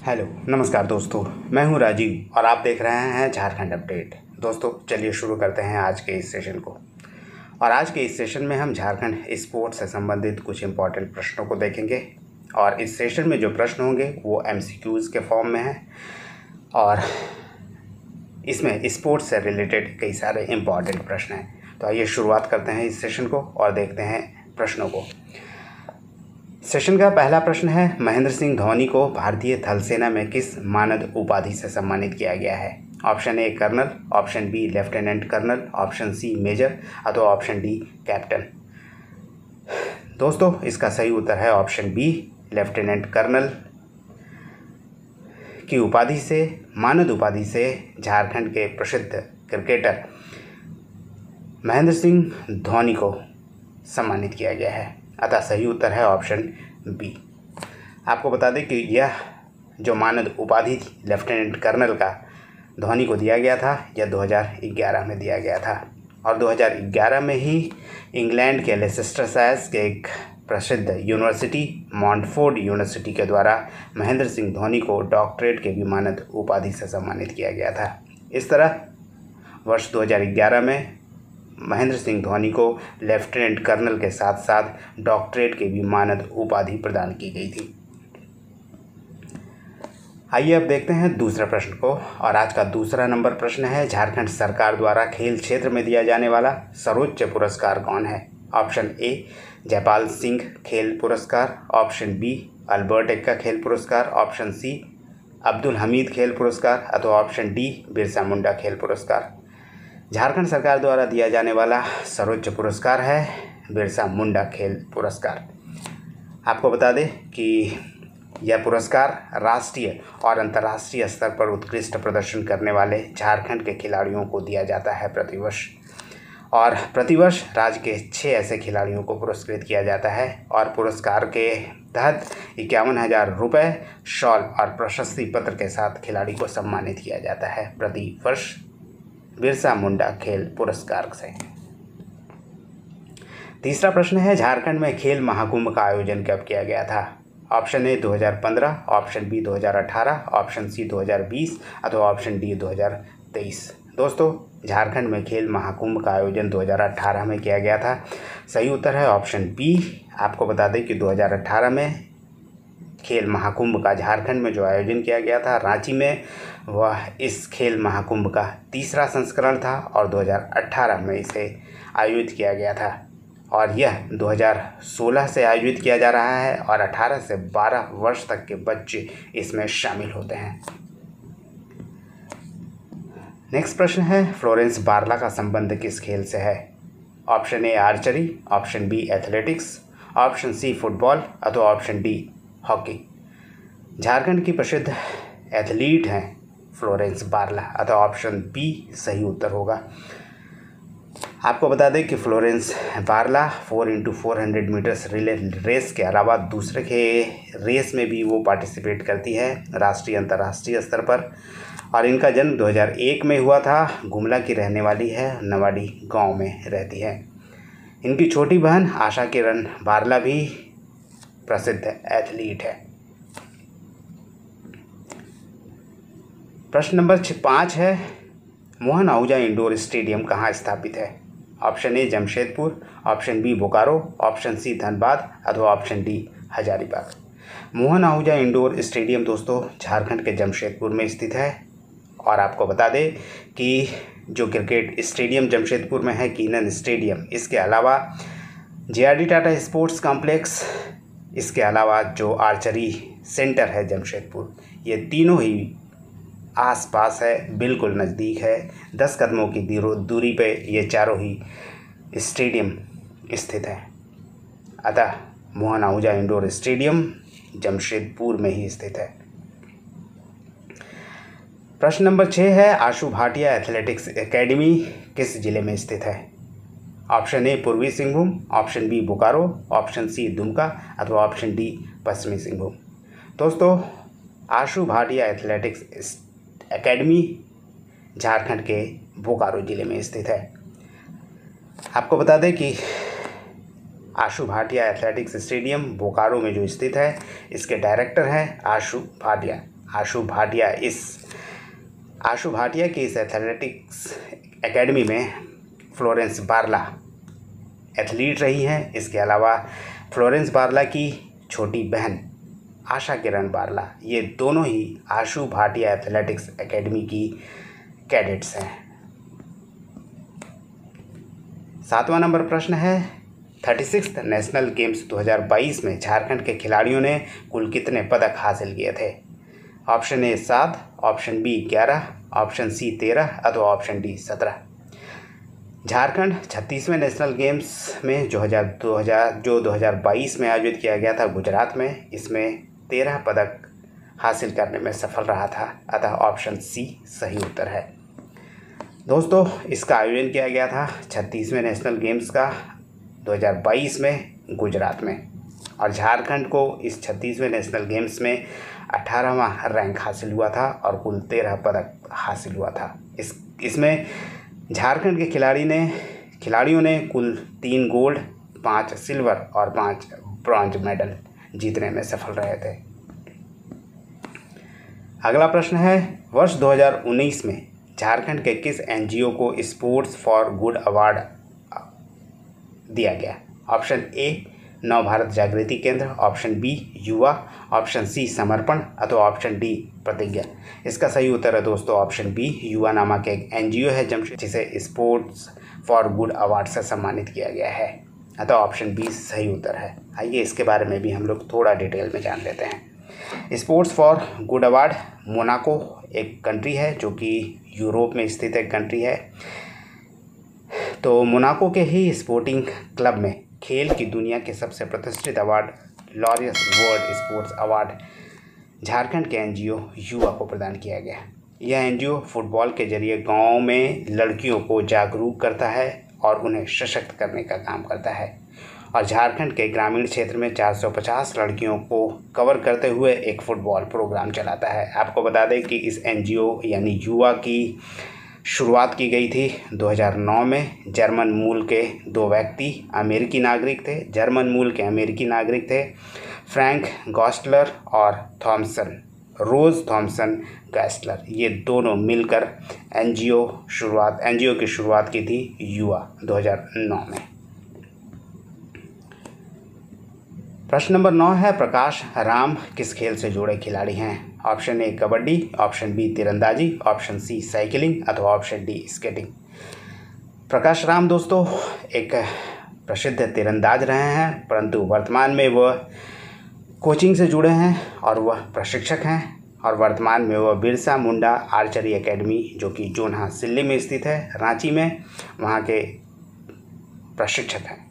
Hello नमस्कार दोस्तों, मैं हूं राजीव और आप देख रहे हैं झारखंड अपडेट। दोस्तों चलिए शुरू करते हैं आज के इस सेशन को। और आज के इस सेशन में हम झारखंड स्पोर्ट्स से संबंधित कुछ इम्पोर्टेंट प्रश्नों को देखेंगे। और इस सेशन में जो प्रश्न होंगे वो MCQs के फॉर्म में हैं और इसमें स्पोर्ट्स से रिलेटेड कई सारे इम्पोर्टेंट प्रश्न हैं। तो आइए शुरुआत करते हैं इस सेशन को और देखते हैं प्रश्नों को। सेशन का पहला प्रश्न है, महेंद्र सिंह धोनी को भारतीय थल सेना में किस मानद उपाधि से सम्मानित किया गया है? Option A colonel, option B lieutenant colonel, option C major अथवा ऑप्शन डी कैप्टन। दोस्तों इसका सही उत्तर है ऑप्शन बी, लेफ्टिनेंट कर्नल की उपाधि से, मानद उपाधि से झारखंड के प्रसिद्ध क्रिकेटर महेंद्र सिंह धोनी को सम्मानित किया गया है। अतः सही उत्तर है ऑप्शन बी। आपको बता दें कि यह जो मानद उपाधि थी लेफ्टिनेंट कर्नल का धोनी को दिया गया था, यह 2011 में दिया गया था। और 2011 में ही इंग्लैंड के लेसेस्टरशायर के एक प्रसिद्ध यूनिवर्सिटी मॉन्टफोर्ड यूनिवर्सिटी के द्वारा महेंद्र सिंह धोनी को डॉक्टरेट के भी मानद उपाधि से सम्मानित किया गया था। इस तरह वर्ष 2011 में महेंद्र सिंह धोनी को लेफ्टिनेंट कर्नल के साथ साथ डॉक्टरेट की भी मानद उपाधि प्रदान की गई थी। आइए अब देखते हैं दूसरा प्रश्न को। और आज का दूसरा नंबर प्रश्न है, झारखंड सरकार द्वारा खेल क्षेत्र में दिया जाने वाला सर्वोच्च पुरस्कार कौन है? ऑप्शन ए जयपाल सिंह खेल पुरस्कार, ऑप्शन बी अल्बर्ट एक्का खेल पुरस्कार, ऑप्शन सी अब्दुल हमीद खेल पुरस्कार अथवा ऑप्शन डी बिरसा मुंडा खेल पुरस्कार। झारखंड सरकार द्वारा दिया जाने वाला सर्वोच्च पुरस्कार है बिरसा मुंडा खेल पुरस्कार। आपको बता दें कि यह पुरस्कार राष्ट्रीय और अंतर्राष्ट्रीय स्तर पर उत्कृष्ट प्रदर्शन करने वाले झारखंड के खिलाड़ियों को दिया जाता है प्रतिवर्ष। और प्रतिवर्ष राज्य के 6 ऐसे खिलाड़ियों को पुरस्कृत किया जाता है और पुरस्कार के तहत 51,000 रुपये, शॉल और प्रशस्ति पत्र के साथ खिलाड़ी को सम्मानित किया जाता है प्रतिवर्ष बिरसा मुंडा खेल पुरस्कार से। तीसरा प्रश्न है, झारखंड में खेल महाकुंभ का आयोजन कब किया गया था? Option A 2015, option B 2018, option C 2020 अथवा ऑप्शन डी 2023। दोस्तों झारखंड में खेल महाकुंभ का आयोजन 2018 में किया गया था। सही उत्तर है ऑप्शन बी। आपको बता दें कि 2018 में खेल महाकुंभ का झारखंड में जो आयोजन किया गया था रांची में, वह इस खेल महाकुंभ का तीसरा संस्करण था और 2018 में इसे आयोजित किया गया था। और यह 2016 से आयोजित किया जा रहा है और 18 से 12 वर्ष तक के बच्चे इसमें शामिल होते हैं। नेक्स्ट प्रश्न है, फ्लोरेंस बारला का संबंध किस खेल से है? Option A archery, option B athletics, option C football अथवा ऑप्शन डी हॉकी। झारखंड की प्रसिद्ध एथलीट हैं फ्लोरेंस बारला अथवा ऑप्शन बी सही उत्तर होगा। आपको बता दें कि Florence Barla 4x400 meters relay race के अलावा दूसरे के रेस में भी वो पार्टिसिपेट करती है राष्ट्रीय अंतर्राष्ट्रीय स्तर पर। और इनका जन्म 2001 में हुआ था। गुमला की रहने वाली है, नवाडी गांव में रहती है। इनकी छोटी बहन आशा किरण बारला भी प्रसिद्ध एथलीट है। प्रश्न नंबर 5 है, मोहन आहूजा इंडोर स्टेडियम कहाँ स्थापित है? Option A Jamshedpur, option B Bokaro, option C Dhanbad अथवा option D Hazaribagh. Mohan Ahuja indoor stadium दोस्तों झारखंड के जमशेदपुर में स्थित है। और आपको बता दें कि जो क्रिकेट स्टेडियम जमशेदपुर में है कीनन स्टेडियम, इसके अलावा JRD टाटा स्पोर्ट्स कॉम्प्लेक्स, इसके अलावा जो आर्चरी सेंटर है जमशेदपुर, ये तीनों ही आसपास है, बिल्कुल नज़दीक है। 10 कदमों की दूरी पे ये चारों ही स्टेडियम स्थित हैं। अतः मोहन आहूजा इंडोर स्टेडियम जमशेदपुर में ही स्थित है। प्रश्न नंबर 6 है, आशु भाटिया एथलेटिक्स एकेडमी किस जिले में स्थित है? Option A Purbi Singhbhum, option B Bokaro, option C Dumka अथवा ऑप्शन डी पश्चिमी सिंहभूम। दोस्तों आशु भाटिया एथलेटिक्स एकेडमी झारखंड के बोकारो ज़िले में स्थित है। आपको बता दें कि आशु भाटिया एथलेटिक्स स्टेडियम बोकारो में जो स्थित है, इसके डायरेक्टर हैं आशु भाटिया। आशु भाटिया की इस एथलेटिक्स एकेडमी में फ्लोरेंस बारला एथलीट रही हैं। इसके अलावा फ्लोरेंस बारला की छोटी बहन आशा किरण बारला, ये दोनों ही आशु भाटिया एथलेटिक्स एकेडमी की कैडेट्स हैं। 7वां नंबर प्रश्न है 36th नेशनल गेम्स 2022 में झारखंड के खिलाड़ियों ने कुल कितने पदक हासिल किए थे? Option A 7, option B 11, option C 13 अथवा ऑप्शन डी 17। झारखंड 36वें नेशनल गेम्स में जो 2022 में आयोजित किया गया था गुजरात में, इसमें 13 पदक हासिल करने में सफल रहा था, अतः ऑप्शन सी सही उत्तर है। दोस्तों, इसका आयोजन किया गया था 36वें नेशनल गेम्स का 2022 में गुजरात में, और झारखंड को इस 36वें नेशनल गेम्स में 18वां रैंक हासिल हुआ था और कुल 13 पदक हासिल हुआ था। इसमें झारखंड के खिलाड़ियों ने कुल 3 गोल्ड, 5 सिल्वर और 5 ब्रॉन्ज मेडल जीतने में सफल रहे थे। अगला प्रश्न है वर्ष 2019 में झारखंड के किस एनजीओ को स्पोर्ट्स फॉर गुड अवार्ड दिया गया? ऑप्शन ए नव Bharat Jagriti Kendra, option B Yuva, option C Samarpan अथवा ऑप्शन डी प्रतिज्ञा। इसका सही उत्तर है दोस्तों ऑप्शन बी, युवा नामक एक एनजीओ है जिसे स्पोर्ट्स फॉर गुड अवार्ड से सम्मानित किया गया है, अतः ऑप्शन बी सही उत्तर है। आइए इसके बारे में भी हम लोग थोड़ा डिटेल में जान लेते हैं। Sports for good award Monaco एक कंट्री है जो कि यूरोप में स्थित एक कंट्री है। तो मोनाको के ही स्पोर्टिंग क्लब में खेल की दुनिया के सबसे प्रतिष्ठित award Laureus world sports award Jharkhand के एनजीओ युवा को प्रदान किया गया। यह एनजीओ फुटबॉल के जरिए गांव में लड़कियों को जागरूक करता है और उन्हें सशक्त करने का काम करता है, और झारखंड के ग्रामीण क्षेत्र में 450 लड़कियों को कवर करते हुए एक फुटबॉल प्रोग्राम चलाता है। आपको बता दें कि इस एनजीओ यानी युवा की शुरुआत की गई थी 2009 में। जर्मन मूल के 2 व्यक्ति अमेरिकी नागरिक थे, फ्रैंक गॉस्टलर और रोज़ थॉमसन गैस्टलर, ये दोनों मिलकर एनजीओ की शुरुआत की थी युवा 2009 में। प्रश्न नंबर 9 है प्रकाश राम किस खेल से जुड़े खिलाड़ी हैं? Option A kabaddi, option B तीरंदाजी, ऑप्शन सी साइकिलिंग अथवा option D skating. Prakash Ram दोस्तों एक प्रसिद्ध तीरंदाज रहे हैं, परंतु वर्तमान में वह कोचिंग से जुड़े हैं और वह प्रशिक्षक हैं, और वर्तमान में वह बिरसा मुंडा आर्चरी एकेडमी जो कि जोन्हा सिल्ली में स्थित है रांची में, वहाँ के प्रशिक्षक हैं।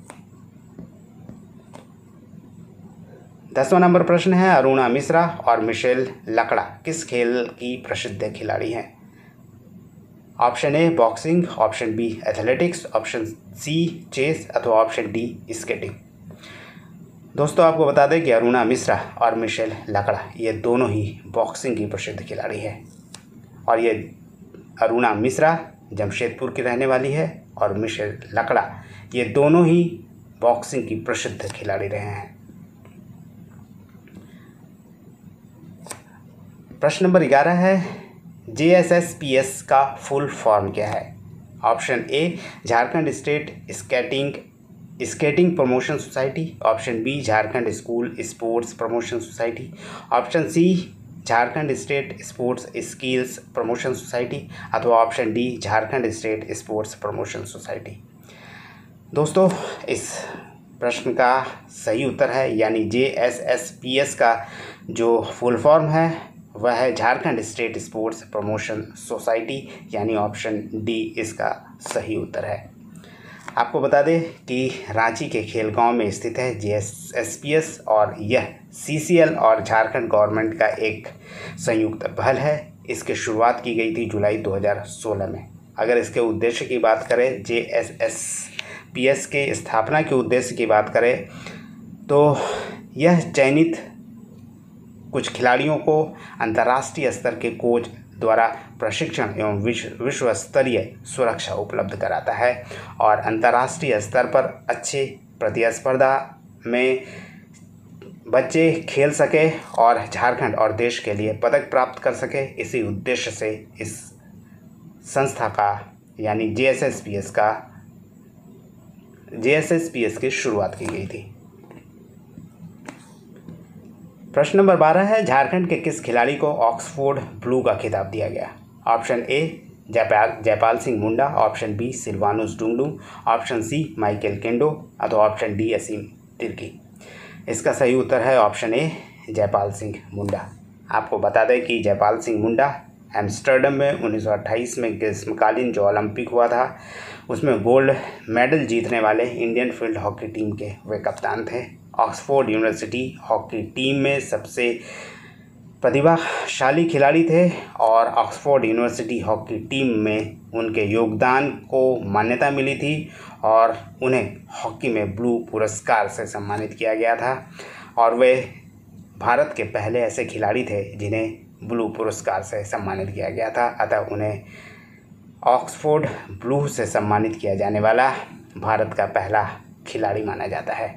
10वां नंबर प्रश्न है अरुणा मिश्रा और मिशेल लकड़ा किस खेल की प्रसिद्ध खिलाड़ी हैं? Option A boxing, option B athletics, option C chess अथवा ऑप्शन डी स्केटिंग। दोस्तों आपको बता दें कि अरुणा मिश्रा और मिशेल लकड़ा ये दोनों ही बॉक्सिंग की प्रसिद्ध खिलाड़ी है, और ये अरुणा मिश्रा जमशेदपुर की रहने वाली है और मिशेल लकड़ा ये दोनों ही बॉक्सिंग की प्रसिद्ध खिलाड़ी रहे हैं। प्रश्न नंबर 11 है JSSPS का फुल फॉर्म क्या है? Option A Jharkhand state skating promotion society, option B Jharkhand school sports promotion society, option C Jharkhand state sports skills promotion society अथवा option D Jharkhand state sports promotion society. दोस्तों इस प्रश्न का सही उत्तर है यानी JSSPS का जो फुल फॉर्म है वह है Jharkhand state sports promotion society, यानी ऑप्शन डी इसका सही उत्तर है। आपको बता दें कि रांची के खेलगांव में स्थित है JSSPS और यह CCL और झारखंड गवर्नमेंट का एक संयुक्त पहल है। इसकी शुरुआत की गई थी जुलाई 2016 में। अगर इसके उद्देश्य की बात करें, JSSPS के स्थापना के उद्देश्य की बात करें तो यह चयनित कुछ खिलाड़ियों को अंतर्राष्ट्रीय स्तर के कोच द्वारा प्रशिक्षण एवं विश्व स्तरीय सुरक्षा उपलब्ध कराता है और अंतर्राष्ट्रीय स्तर पर अच्छे प्रतिस्पर्धा में बच्चे खेल सके और झारखंड और देश के लिए पदक प्राप्त कर सके, इसी उद्देश्य से इस संस्था का यानी जेएसएसपीएस की शुरुआत की गई थी। प्रश्न नंबर 12 है, झारखंड के किस खिलाड़ी को ऑक्सफोर्ड ब्लू का खिताब दिया गया? Option A Jaipal Singh Munda, option B Silvanus Dungdung, option C Michael Kindo अथवा ऑप्शन डी असीम तिर्की। इसका सही उत्तर है ऑप्शन ए जयपाल सिंह मुंडा। आपको बता दें कि जयपाल सिंह मुंडा एम्स्टर्डम में 1928 में ग्रीष्मकालीन जो ओलंपिक हुआ था उसमें गोल्ड मेडल जीतने वाले इंडियन फील्ड हॉकी टीम के वे कप्तान थे। ऑक्सफोर्ड यूनिवर्सिटी हॉकी टीम में सबसे प्रतिभाशाली खिलाड़ी थे और ऑक्सफोर्ड यूनिवर्सिटी हॉकी टीम में उनके योगदान को मान्यता मिली थी और उन्हें हॉकी में ब्लू पुरस्कार से सम्मानित किया गया था और वे भारत के पहले ऐसे खिलाड़ी थे जिन्हें ब्लू पुरस्कार से सम्मानित किया गया था। अतः उन्हें ऑक्सफोर्ड ब्लू से सम्मानित किया जाने वाला भारत का पहला खिलाड़ी माना जाता है।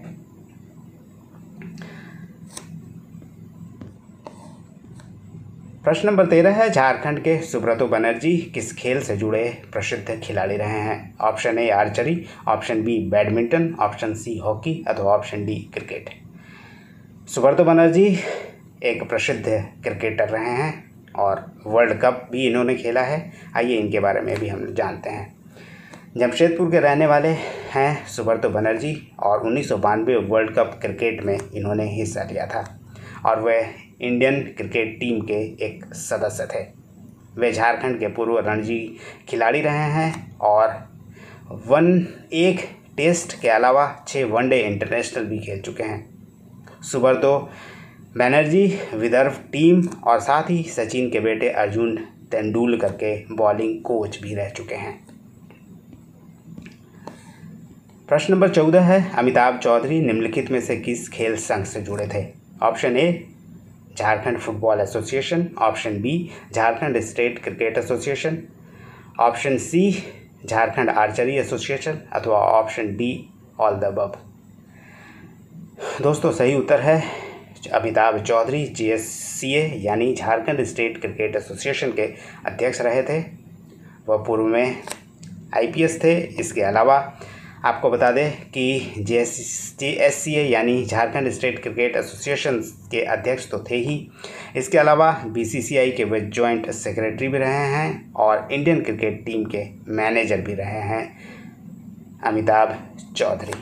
प्रश्न नंबर 13 है, झारखंड के सुब्रतो बनर्जी किस खेल से जुड़े प्रसिद्ध खिलाड़ी रहे हैं? Option A archery, option B badminton, option C hockey अथवा option D cricket. Subroto Banerjee एक प्रसिद्ध क्रिकेटर रहे हैं और वर्ल्ड कप भी इन्होंने खेला है। आइए इनके बारे में भी हम जानते हैं। जमशेदपुर के रहने वाले हैं सुब्रतो बनर्जी और 1992 वर्ल्ड कप क्रिकेट में इन्होंने हिस्सा लिया था और वे इंडियन क्रिकेट टीम के एक सदस्य थे। वे झारखंड के पूर्व रणजी खिलाड़ी रहे हैं और एक टेस्ट के अलावा 6 वनडे इंटरनेशनल भी खेल चुके हैं। सुब्रतो बनर्जी विदर्भ टीम और साथ ही सचिन के बेटे अर्जुन तेंदुलकर के बॉलिंग कोच भी रह चुके हैं। प्रश्न नंबर 14 है, अमिताभ चौधरी निम्नलिखित में से किस खेल संघ से जुड़े थे? Option A Jharkhand football association, option B Jharkhand state cricket association, option C Jharkhand archery association अथवा option D all the above. दोस्तों सही उत्तर है अमिताभ चौधरी JSCA यानी झारखंड स्टेट क्रिकेट एसोसिएशन के अध्यक्ष रहे थे। वह पूर्व में IPS थे। इसके अलावा आपको बता दें कि JSCA यानी झारखंड स्टेट क्रिकेट एसोसिएशन के अध्यक्ष तो थे ही, इसके अलावा BCCI के वे जॉइंट सेक्रेटरी भी रहे हैं और इंडियन क्रिकेट टीम के मैनेजर भी रहे हैं अमिताभ चौधरी।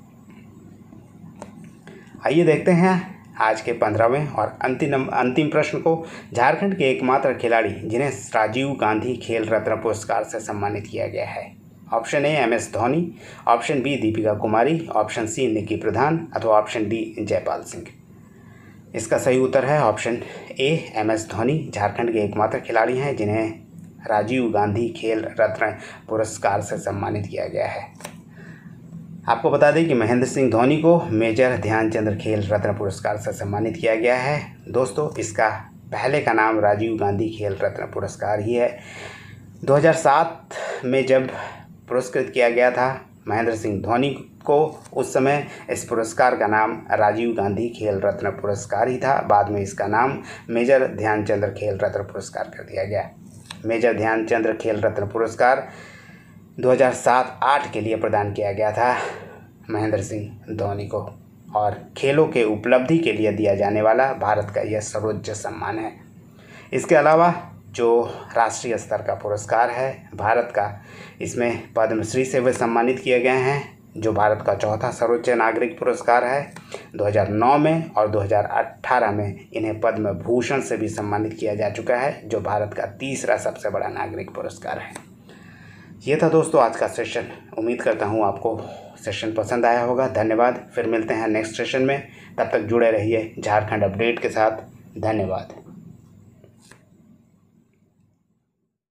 आइए देखते हैं आज के 15वें और अंतिम प्रश्न को। झारखंड के एकमात्र खिलाड़ी जिन्हें राजीव गांधी खेल रत्न पुरस्कार से सम्मानित किया गया है? Option A MS Dhoni, option B Deepika Kumari, option C Nikki Pradhan अथवा ऑप्शन डी जयपाल सिंह। इसका सही उत्तर है option A MS Dhoni Jharkhand के एकमात्र खिलाड़ी हैं जिन्हें राजीव गांधी खेल रत्न पुरस्कार से सम्मानित किया गया है। आपको बता दें कि महेंद्र सिंह धोनी को मेजर ध्यानचंद खेल रत्न पुरस्कार से सम्मानित किया गया है। दोस्तों इसका पहले का नाम राजीव गांधी खेल रत्न पुरस्कार ही है। 2007 में जब पुरस्कृत किया गया था महेंद्र सिंह धोनी को, उस समय इस पुरस्कार का नाम राजीव गांधी खेल रत्न पुरस्कार ही था। बाद में इसका नाम मेजर ध्यानचंद खेल रत्न पुरस्कार कर दिया गया। मेजर ध्यानचंद खेल रत्न पुरस्कार 2007-08 के लिए प्रदान किया गया था महेंद्र सिंह धोनी को और खेलों के उपलब्धि के लिए दिया जाने वाला भारत का यह सर्वोच्च सम्मान है। इसके अलावा जो राष्ट्रीय स्तर का पुरस्कार है भारत का, इसमें पद्मश्री से वे सम्मानित किए गए हैं जो भारत का चौथा सर्वोच्च नागरिक पुरस्कार है। 2009 में और 2018 में इन्हें पद्म भूषण से भी सम्मानित किया जा चुका है जो भारत का तीसरा सबसे बड़ा नागरिक पुरस्कार है। ये था दोस्तों आज का सेशन। उम्मीद करता हूँ आपको सेशन पसंद आया होगा। धन्यवाद। फिर मिलते हैं नेक्स्ट सेशन में। तब तक जुड़े रहिए झारखंड अपडेट के साथ। धन्यवाद।